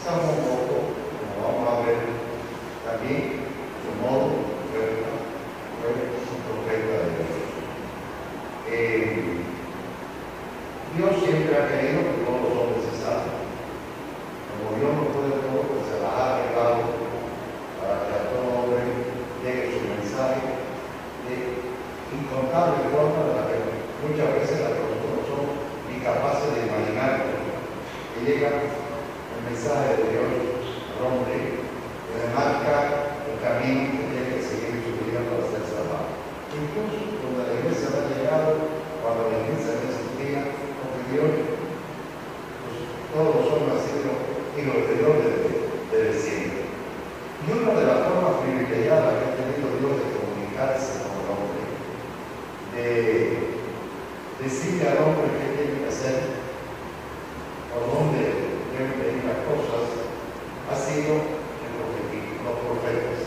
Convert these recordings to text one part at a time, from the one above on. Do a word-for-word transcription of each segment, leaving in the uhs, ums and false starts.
estamos un poco, como vamos a ver también, su modo de fue un profeta de Dios. Eh, Dios siempre ha querido que todos los hombres se salven. Como Dios no puede todo, pues se las ha arreglado para que a todo hombre llegue su mensaje de incontables formas de la que muchas veces las personas no son incapaces de imaginar que llega el mensaje de Dios al hombre que le marca el camino que tiene que seguir en su vida para ser salvado. Incluso cuando la iglesia ha llegado, cuando la iglesia no existía, porque Dios, pues, todos los hombres han sido hijos de Dios desde, desde siempre. Y una de las formas privilegiadas que ha tenido Dios de comunicarse con el hombre, de decirle al hombre qué tiene que hacer, por dónde deben venir las cosas, ha sido el profetismo, los profetas.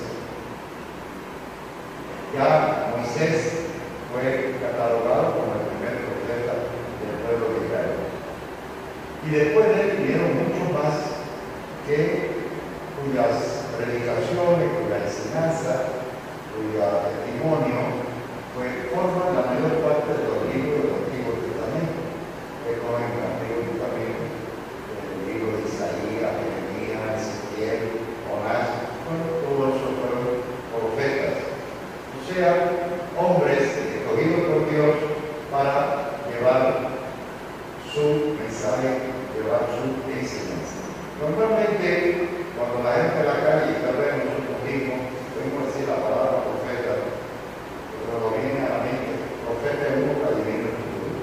Ya Moisés fue catalogado como el primer profeta del pueblo de Israel. Y después de él vinieron muchos más que cuyas predicaciones, cuya enseñanza, cuyo testimonio, pues forman la mayor parte de los libros del Antiguo Testamento, que como en el Antiguo Testamento, el libro de Isaías, Jeremías, Ezequiel, Jonás, bueno, todos esos fueron profetas. O sea, hombres escogidos por Dios para llevar su mensaje, llevar su enseñanza. Normalmente, cuando la gente en la calle, y tal vez nosotros mismos, podemos decir la palabra profeta, pero nos viene a la mente, profeta es uno que adivina el futuro.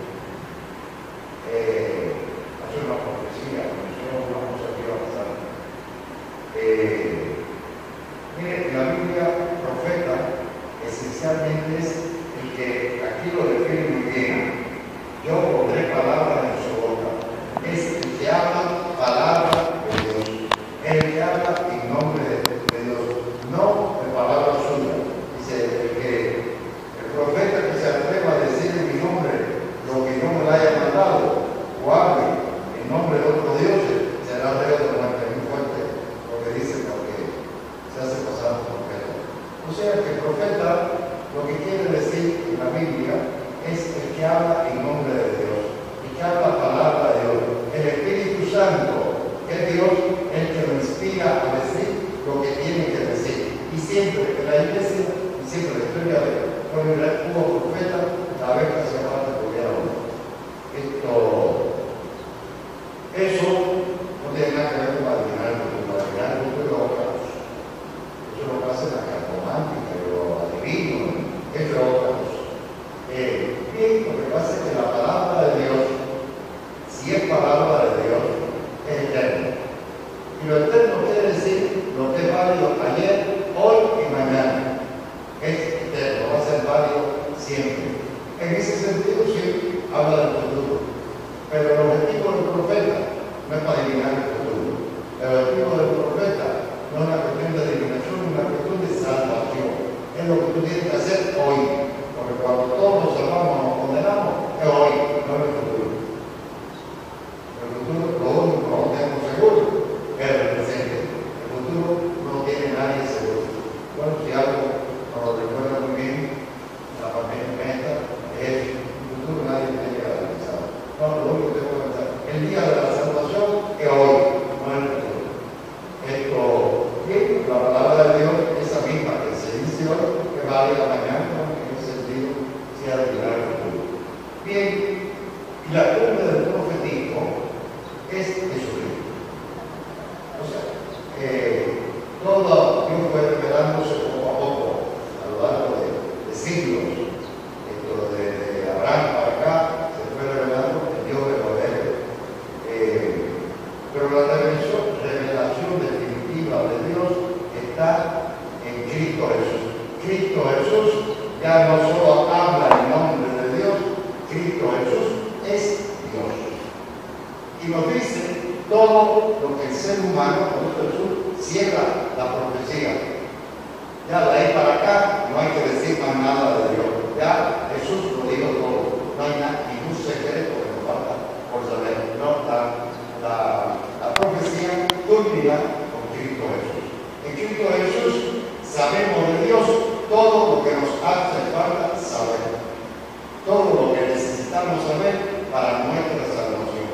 Eh, hace una profecía, nosotros una cosa que iba a pasar. Eh, mire, la Biblia, profeta, esencialmente es el que, aquí lo define muy bien, yo pondré palabras en su boca, es el que habla palabra de Dios, el que habla en nombre de, de Dios, no de palabras suyas. Dice, el que el profeta que se atreva a decir en mi nombre lo que no me lo haya mandado, o hable en nombre de otros dioses, será reo de muerte. Muy fuerte lo que dice, porque se hace pasar por profeta. O sea que el profeta lo que quiere decir en la Biblia es el que habla en nombre de Dios, el que habla palabra de Dios. El Espíritu Santo, que es Dios, el que lo inspira a decir lo que tiene que decir. Y siempre que la iglesia, y siempre la historia de cuando hubo profeta, la vez que hacía falta podía uno. Esto, eso no tiene nada que ver con adivinar el futuro. Adivinar el futuro es otra cosa. Eso lo que hace la cartomántica, lo adivino, eso es otra cosa. Eh, bien, lo que pasa es que la palabra de Dios, si es palabra de Dios, es eterno. Y lo eterno quiere decir lo que es válido ayer, hoy y mañana. Es eterno, va a ser válido siempre. En ese sentido, sí, habla del futuro. Pero el objetivo del profeta no es para adivinar el futuro. El objetivo del profeta no es una cuestión de adivinación, es una cuestión de salvación. Es lo que tú tienes que hacer hoy. Porque cuando todos nos salvamos, nos condenamos, es hoy, no es el futuro. El futuro, lo único que no tenemos seguro es el presente. El futuro no tiene nadie seguro. Bueno, si algo nos lo recuerda muy bien, la pandemia esta, es el futuro nadie tiene garantizado. No, lo único que tengo que pensar, el día de la salvación es hoy, no es el futuro. Esto, bien, la palabra de Dios, esa misma que se dice hoy, que va a ir a mañana, sea de llegar al futuro. Bien, y la cumbre del profetismo es Jesucristo. O sea, eh, todo Dios fue revelándose poco a poco a lo largo de, de siglos. Esto de, de Abraham para acá se fue revelando el Dios verdadero. Eh, pero la revelación, revelación definitiva de Dios está en Cristo Jesús. Cristo Jesús ya no solo habla en nombre de Dios, Cristo Jesús es Dios. Y nos dice todo lo que el ser humano, por Jesús, cierra la profecía. Ya de ahí para acá no hay que decir más nada de Dios. Ya Jesús lo dijo todo. No hay nada, ningún secreto que nos falta por saber. No, la, la, la profecía culmina con Cristo Jesús. En Cristo Jesús sabemos de Dios todo lo que nos hace falta saber, todo lo que necesitamos saber para nuestra salvación.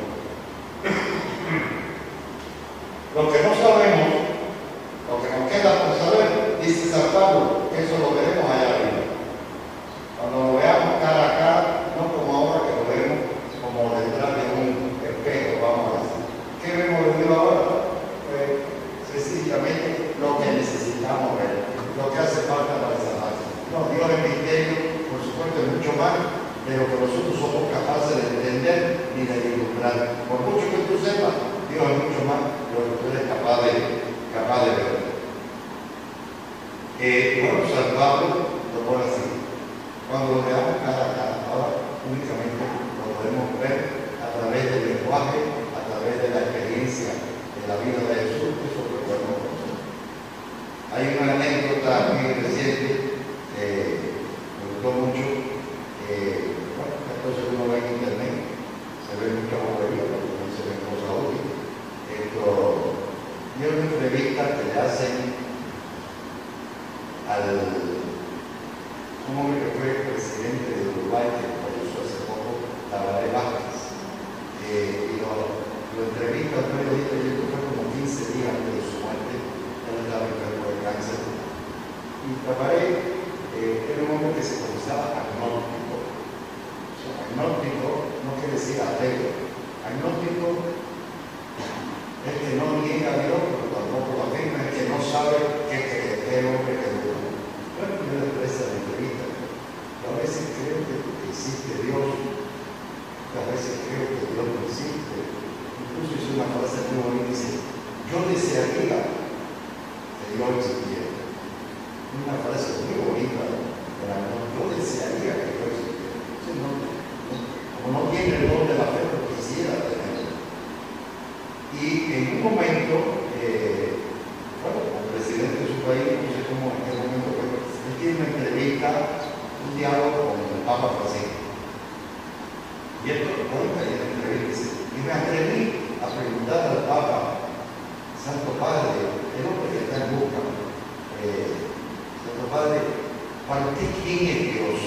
Lo que no sabemos, lo que nos queda por saber, dice San Pablo, que eso lo veremos allá arriba. Cuando lo veamos cara a cara, no como ahora que lo vemos como detrás de un espejo, vamos a decir. ¿Qué vemos de Dios ahora? Pues sencillamente lo que necesitamos ver, lo que hace falta para salvarse. No, Dios es misterio, por supuesto, es mucho más de lo que nosotros somos capaces de entender ni de ilustrar. Por mucho que tú sepas, Dios es mucho más de lo que tú eres capaz de, capaz de ver. Eh, bueno, San Pablo lo pone así. Cuando lo veamos cara a cara, ahora únicamente lo podemos ver a través del lenguaje, a través de la experiencia de la vida de Jesús, eso es lo que podemos conocer. Hay una anécdota muy reciente que me gustó mucho. Eh, bueno, entonces uno ve en internet, se ve mucha bobería, pero no se ven cosas útiles. Esto, y hay una entrevista que le hacen al un hombre que fue presidente de Uruguay, que falleció hace poco, Tabaré Vázquez, eh, y lo, lo entrevista al periodista, y esto fue como quince días antes de su muerte. Él estaba enfermo de cáncer, y Tabaré eh, era un hombre que se consideraba agnóstico. O sea, agnóstico no quiere decir ateo. Agnóstico es que no niega a Dios, pero tampoco lo afirma, es que no sabe qué cree, qué hombre que duda. Bueno, yo le expresa la entrevista. Yo a veces creo que existe Dios, a veces creo que Dios no existe. Incluso hizo una frase muy bonita, dice, yo desearía que Dios existiera. Una frase muy bonita, pero yo desearía que Dios existiera. Entonces, no, no, como no tiene el don de la fe, pero quisiera tenerlo. Y en un momento, eh, bueno, como presidente de su país, no sé cómo en qué momento fue, él tiene una entrevista, un diálogo con el Papa Francisco. Y esto lo cuenta en la entrevista. Y me atreví a preguntar al Papa, Santo Padre, el hombre que está en busca, eh, Santo Padre, ¿para ti quién es Dios?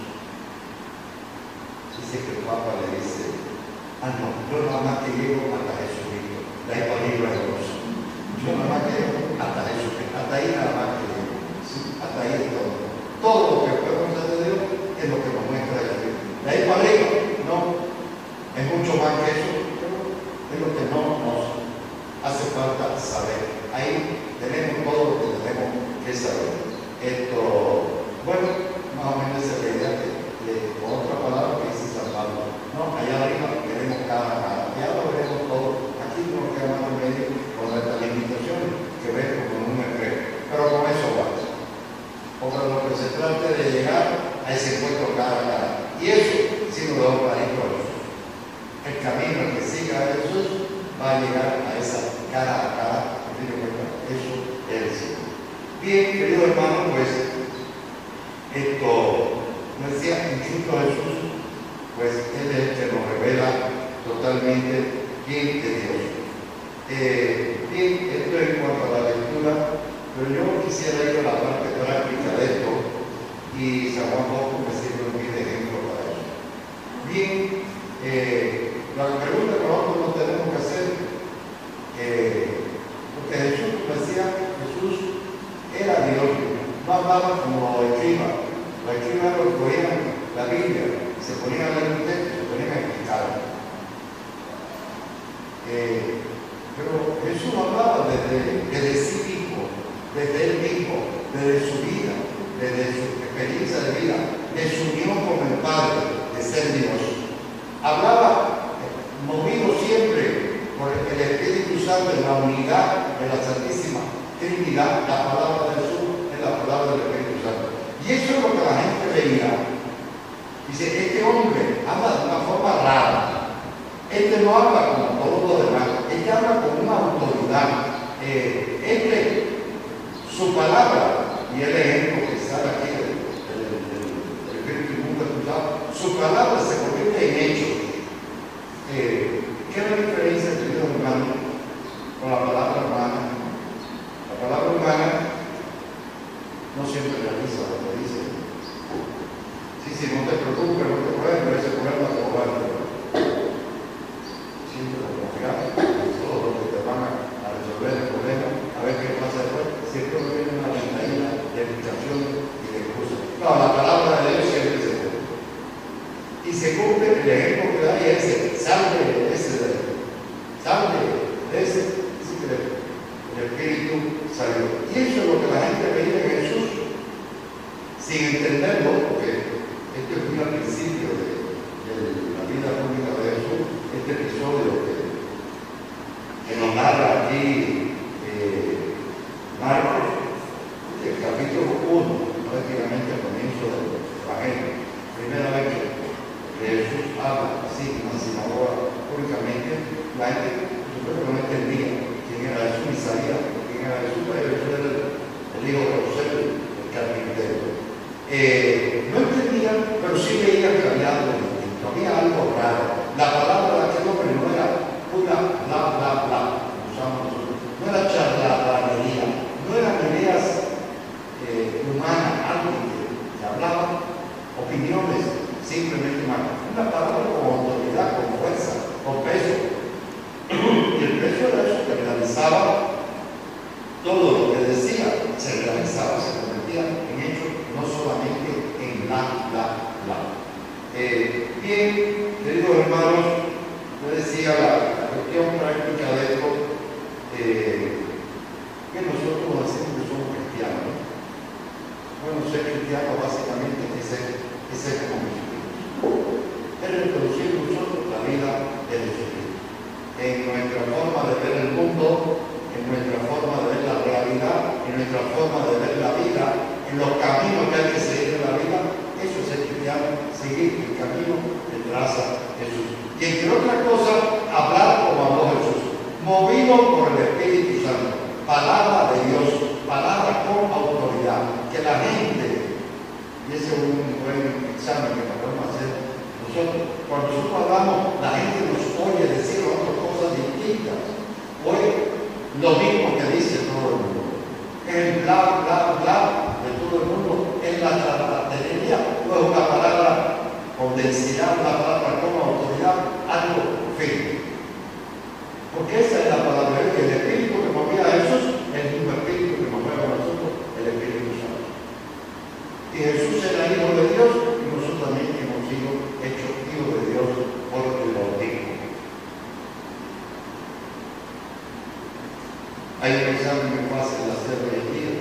Dice que el Papa le dice, ah no, yo nada más que llego hasta Jesucristo, de ahí para arriba es Dios. Yo nada más que llego hasta Jesucristo, hasta ahí nada más que llego, ¿sí? Hasta ahí es todo. Todo lo que podemos hacer de Dios es lo que nos muestra Jesucristo. De ahí para arriba, no, es mucho más que eso, pero es lo que no nos hace falta saber. Ahí tenemos todo lo que tenemos que saber. Esto, bueno, más o menos esa es la idea que, que con otra palabra que dice San Pablo. No, allá arriba queremos cada cara, ya lo veremos todo. Aquí nos quedamos en medio con nuestras limitaciones que vemos como un espejo. Pero con eso basta. Porque lo que se trata de llegar a ese encuentro cara a cara. Y eso sí nos da un clarito a Jesús. El camino que siga a Jesús va a llegar a esa cara a cara. Eso es el cielo. Bien, querido hermano, pues esto, como decía, en Cristo Jesús, pues Él es el que nos revela totalmente quién es Dios. Eh, bien, esto es en cuanto a la lectura, pero yo quisiera ir a la parte práctica de esto y San Juan Bosco me sirve un bien ejemplo para eso. Bien, eh, la pregunta que nosotros nos tenemos que hacer, eh, porque Jesús, como decía, Jesús era Dios, no hablaba como lo escriba. Los escribas lo cogían la Biblia, se ponían a leer un texto, se ponían a explicar. Eh, pero Jesús hablaba desde, desde sí mismo, desde Él mismo, desde su vida, desde su experiencia de vida, de su unión con el Padre, de ser Dios. Hablaba movido siempre por el Espíritu Santo en la unidad de la Santísima Trinidad. La palabra de Jesús es la palabra del Espíritu Santo. Y eso es lo que la gente veía. Dice, este hombre habla de una forma rara. Este no habla como todos los demás. Este habla con una autoridad. Eh, este, su palabra, y el ejemplo que sale aquí del, del, del, del Espíritu Mundo escuchado, su palabra se convierte en hechos. Eh, ¿Qué es la diferencia, queridos hermanos, con la palabra Espíritu salió. Y eso es lo que la gente veía en Jesús, sin entenderlo, porque este es muy al principio de, de la vida pública de Jesús, este episodio que, que nos narra aquí eh, Marcos, el capítulo uno, prácticamente al comienzo del Evangelio. Primera vez que Jesús habla así en una sinagoga públicamente, la gente supongo que no entendía quién era Jesús y sabía quién era Jesús, pero Jesús era el, el hijo de José, el carpintero. Eh, no entendían, pero sí veían que había algo distinto, había algo raro. La palabra de aquel hombre no era una bla bla bla, usamos nosotros, no era charlatanería, no eran ideas eh, humanas, algo que, que hablaban, opiniones simplemente humanas. Una palabra con autoridad, con fuerza, con peso. Y el peso era eso que realizaba todo lo que decía, se realizaba, se convertía en hecho, no solamente en bla, bla, bla. Eh, bien, queridos hermanos, yo decía la, la cuestión práctica de esto, eh, que nosotros decimos que somos cristianos. Bueno, ser cristiano básicamente es ser, es ser como Jesucristo. Es reproducir nosotros la vida de Jesucristo. En nuestra forma de ver el mundo, en nuestra forma de ver la realidad, en nuestra forma de ver la vida, en los caminos que hay que seguir en la vida, eso es ser cristiano, seguir el camino que traza Jesús. Y entre otras cosas, hablar como habló Jesús, movido por el Espíritu Santo, palabra de Dios, palabra con autoridad, que la gente, y ese es un buen examen que podemos hacer nosotros, cuando nosotros hablamos, la gente nos oye decir otras cosas distintas, oye lo mismo que dice todo el mundo, el bla, bla, bla de todo el mundo, es la charlatanería, no es una palabra con densidad, una palabra con autoridad, algo firme. Porque esa es la palabra, que el Espíritu que movía a Jesús es el mismo Espíritu que nos mueve a nosotros, el Espíritu Santo. Y Jesús era hijo de Dios y nosotros también hemos sido hechos hijos de Dios por el bautismo. Hay un examen muy fácil de hacer hoy en día.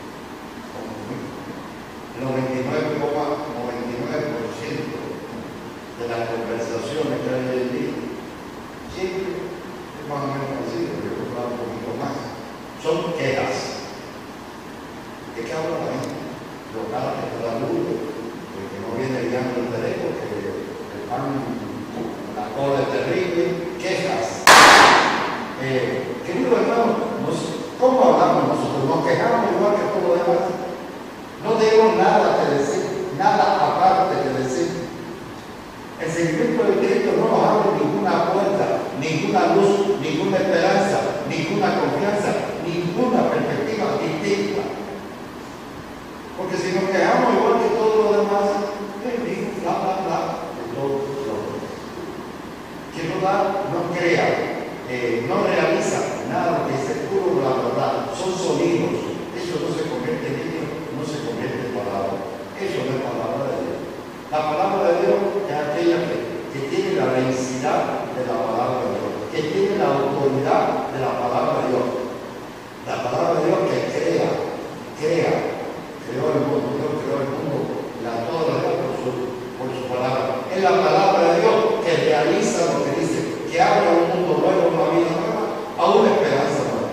El noventa y nueve coma noventa y nueve por ciento de las conversaciones que hay hoy en día siempre es más o menos parecido, yo creo que va un poquito más. Son quejas. ¿De qué habla la gente? Los caras que te da luz, que no viene guiando el derecho, que el pan, la cola es terrible, quejas. Eh, querido hermano, ¿cómo hablamos nosotros? Nos quejamos igual que todo lo demás. No tenemos nada que decir, nada aparte que decir. El seguimiento de Cristo no nos abre ninguna puerta, ninguna luz, ninguna esperanza, ninguna confianza, ninguna perspectiva distinta. Porque si nos quejamos igual que todo lo demás, eh, digo, bla, bla, bla, de todo lo demás. Quien no da, no crea. Eh, no realiza nada que se puro la verdad, son sonidos, eso no se convierte en niño, no se convierte en palabra, eso no es palabra de Dios. La palabra de Dios es aquella que, que tiene la densidad de la palabra de Dios, que tiene la autoridad de la palabra de Dios, la palabra de Dios que crea, crea, creó el mundo, Dios creó el mundo, la toda la Dios por su, por su palabra, es la palabra de Dios que realiza lo que dice, que abre un mundo nuevo, una vida nueva, a una esperanza nueva.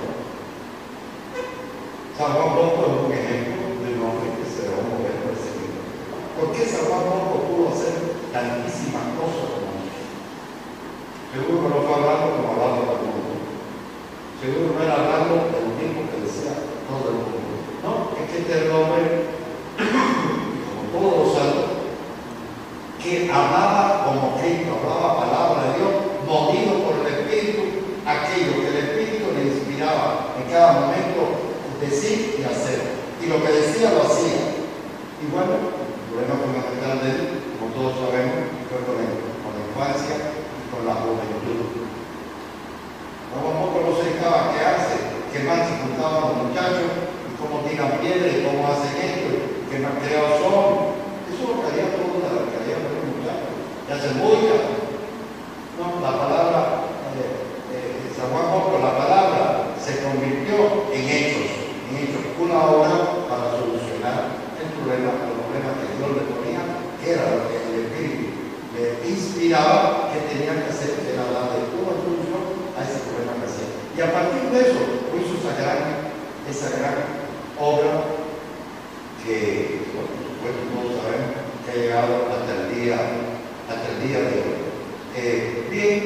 San Juan Bosco es un ejemplo de un hombre que se dejó mover por ese libro. ¿Por qué San Juan Bosco pudo hacer tantísimas cosas como eso? Seguro que no fue hablando como hablaba todo el mundo. Seguro no era hablando de lo mismo que decía todo el mundo. No, es que este era un hombre, como todos los santos, que hablaba como Cristo, hablaba palabra de Dios, movido por el Espíritu, aquello que el Espíritu le inspiraba en cada momento decir y hacer. Y lo que decía lo hacía. Y bueno, el problema fundamental de él, como todos sabemos, fue con, el, con la infancia y con la juventud. Como poco no se dejaba qué hace, qué más se juntaban los muchachos, y cómo tiran piedras, y cómo hacen esto, y qué más creados son. Eso lo que haría todo lo que haría los muchachos. Ya se música. No, la palabra, eh, eh, San Juan Bosco, la palabra se convirtió en hecho. esa gran obra que, bueno, por supuesto, todos sabemos que ha llegado hasta el día, hasta el día de hoy. Eh, bien,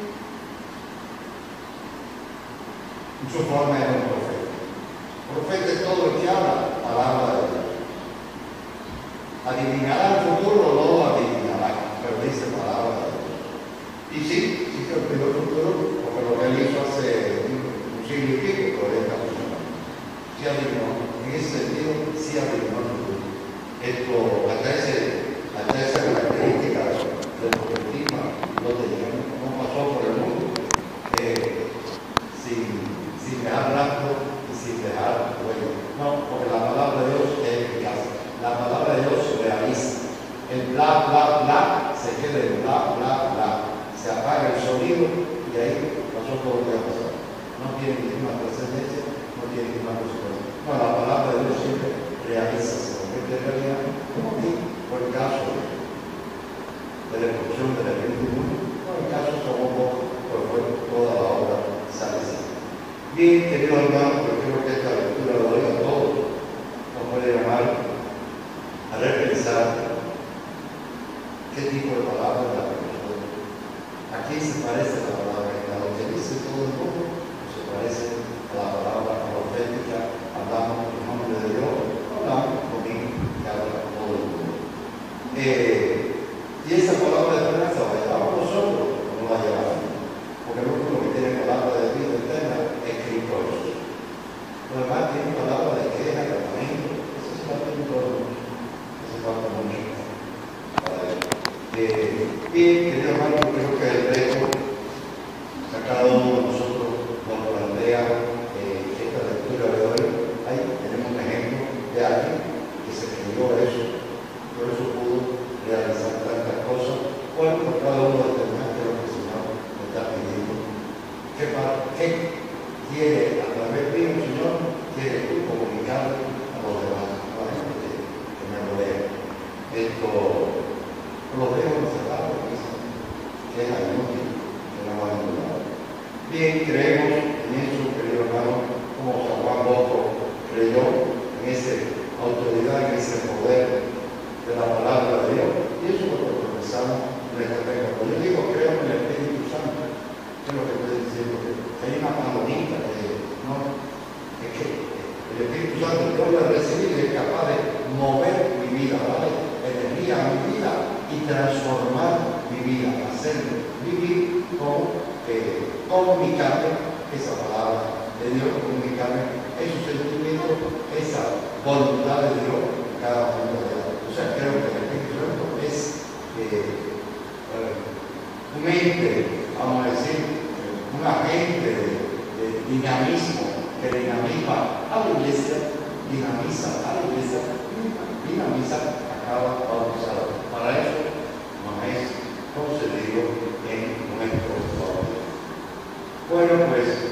en su forma era un profeta. Profeta es todo el que habla palabra de Dios. ¿Adivinará el futuro o no adivinará? Pero dice palabra de Dios. Y sí, sí que el futuro, porque lo que él hizo hace un siglo y pico, todavía está funcionando. Sí adivinó. En ese sentido, sí adivinó el futuro. Esto, hasta, ese, hasta esa característica del profetismo lo teníamos. No pasó por el mundo eh, sin, sin dejar rastro y sin dejar huella. No, porque la palabra de Dios es eficaz. La palabra de Dios se realiza. El bla, bla, bla se queda en bla, bla, bla. Se apaga el sonido y ahí pasó todo lo que ha pasado. No tiene ninguna trascendencia, no tiene ninguna consecuencia. No, la palabra de Dios siempre realiza, se convierte en realidad, como aquí, por el caso de la evolución de la vida del mundo, no, el caso somos pocos, pero fue toda la obra salesiana. Bien, queridos hermanos, pero creo que esta lectura lo doy a todos, nos puede llamar a repensar qué tipo de palabra es la que nosotros. ¿A quién se parece la palabra? ¿A lo que dice todo el mundo? ¿O se parece a la palabra profética? Hablamos en nombre de Dios, hablamos conmigo, que habla todo el mundo. Eh, y esa palabra de esperanza la llevamos nosotros o no la llevamos, porque el único que tiene palabra de vida eterna es Cristo Jesús. Los demás tienen palabra de queja, de lamento, eso se falta en todo el mundo, eso se falta mucho. Eh, bien, querido hermano, creo que el reto a cada uno de nosotros nos plantea eh, esta lectura de hoy. Ahí tenemos un ejemplo de alguien que se creyó eso, por eso pudo realizar tantas cosas. Bueno, por cada uno determinante lo que el Señor me está pidiendo. ¿Qué, para, qué quiere a través de un Señor? Quiere tú comunicar a los demás, a la gente que, que me rodea. Esto lo dejo encerrado, que es inútil, que no va a ningún lado. Bien, creemos en eso, querido hermano, como San Juan Bosco creyó en esa autoridad, en ese poder de la palabra de Dios. Y eso es lo que profesamos en esta regla. Cuando yo digo creo en el Espíritu Santo, ¿qué es lo que estoy diciendo? Que hay una palomita que no, es que el Espíritu Santo yo lo he recibido y es capaz de mover mi vida, darle energía a mi vida y transformar mi vida, hacerme vivir con, eh, comunicarme esa palabra de Dios, comunicarme esos sentimientos, esa voluntad de Dios en cada momento de la vida. O sea, creo que el Espíritu Santo es eh, un ente, vamos a decir, un agente de, de dinamismo que dinamiza a la iglesia, dinamiza a la iglesia, dinamiza a cada bautizado. Para eso nos es concedido en nuestro Padre. Bueno, pues